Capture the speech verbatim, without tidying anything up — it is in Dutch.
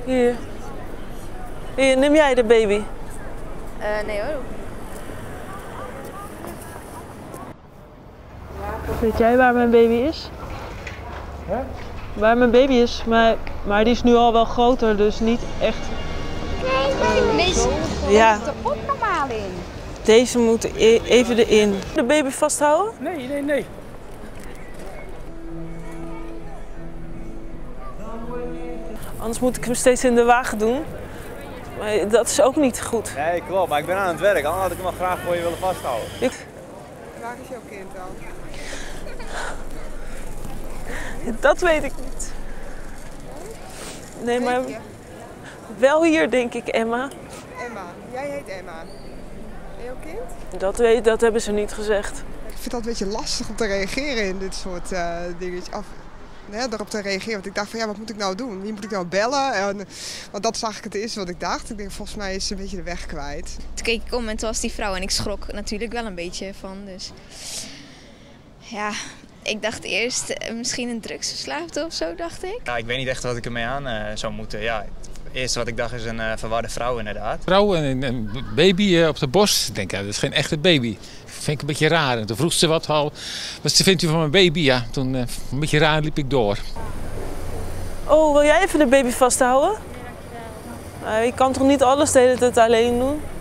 Hier. Hier, neem jij de baby? Uh, nee hoor. Weet jij waar mijn baby is? Hè? Waar mijn baby is, maar, maar die is nu al wel groter, dus niet echt. Nee, nee. Deze Ja. moet er ook normaal in. Deze moet e even erin. De baby vasthouden? Nee, nee, nee. Anders moet ik hem steeds in de wagen doen. Maar dat is ook niet goed. Nee, klopt, maar ik ben aan het werk. Anders had ik hem wel graag voor je willen vasthouden. Ik... Waar is jouw kind dan? Dat weet ik niet. Nee, maar wel hier, denk ik, Emma. Emma. Jij heet Emma. En jouw kind? Dat, weet, dat hebben ze niet gezegd. Ik vind dat een beetje lastig om te reageren in dit soort uh, dingetjes. Af, nee, daarop te reageren. Want ik dacht van ja, wat moet ik nou doen? Wie moet ik nou bellen? En, want dat is eigenlijk het eerste wat ik dacht. Ik denk volgens mij is ze een beetje de weg kwijt. Toen keek ik om en toen was die vrouw en ik schrok natuurlijk wel een beetje van. Dus ja, ik dacht eerst uh, misschien een drugsverslaafde of zo, dacht ik. Ja, ik weet niet echt wat ik ermee aan uh, zou moeten. Ja, het eerste wat ik dacht is een uh, verwarde vrouw inderdaad. Vrouw en een baby uh, op de borst. Ik denk, ja, dat is geen echte baby. Vind ik een beetje raar. En toen vroeg ze wat al. Wat vindt u van mijn baby? Ja, toen uh, een beetje raar liep ik door. Oh, wil jij even de baby vasthouden? Uh, je kan toch niet alles de hele tijd alleen doen?